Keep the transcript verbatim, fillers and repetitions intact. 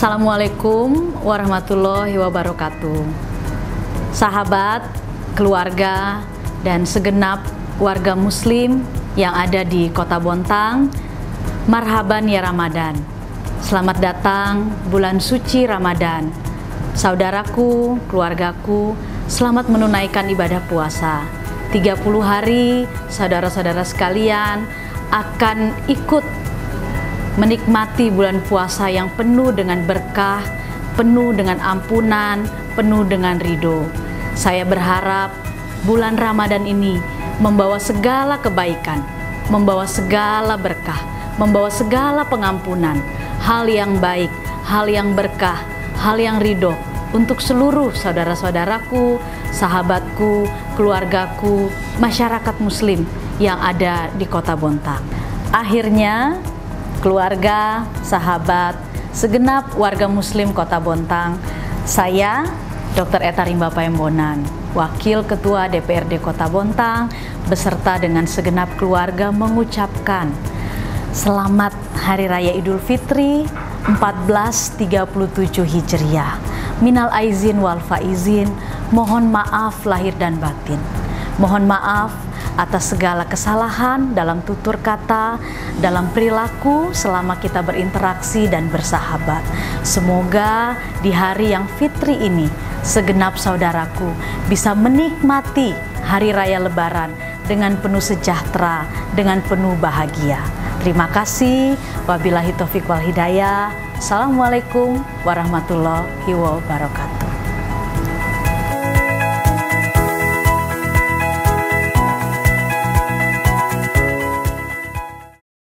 Assalamualaikum warahmatullahi wabarakatuh. Sahabat, keluarga, dan segenap warga muslim yang ada di Kota Bontang, marhaban ya Ramadan. Selamat datang bulan suci Ramadan. Saudaraku, keluargaku, selamat menunaikan ibadah puasa. tiga puluh hari saudara-saudara sekalian akan ikut menikmati bulan puasa yang penuh dengan berkah, penuh dengan ampunan, penuh dengan ridho. Saya berharap bulan Ramadan ini membawa segala kebaikan, membawa segala berkah, membawa segala pengampunan, hal yang baik, hal yang berkah, hal yang ridho untuk seluruh saudara-saudaraku, sahabatku, keluargaku, masyarakat muslim yang ada di Kota Bontang. Akhirnya, keluarga, sahabat, segenap warga muslim Kota Bontang, saya Dokter Eta Rimba Paembonan, Wakil Ketua D P R D Kota Bontang, beserta dengan segenap keluarga mengucapkan Selamat Hari Raya Idul Fitri seribu empat ratus tiga puluh tujuh Hijriah. Minal aizin wal faizin, mohon maaf lahir dan batin. Mohon maaf atas segala kesalahan dalam tutur kata, dalam perilaku selama kita berinteraksi dan bersahabat. Semoga di hari yang fitri ini, segenap saudaraku bisa menikmati hari raya Lebaran dengan penuh sejahtera, dengan penuh bahagia. Terima kasih. Wabillahi taufiq wal hidayah. Assalamualaikum warahmatullahi wabarakatuh.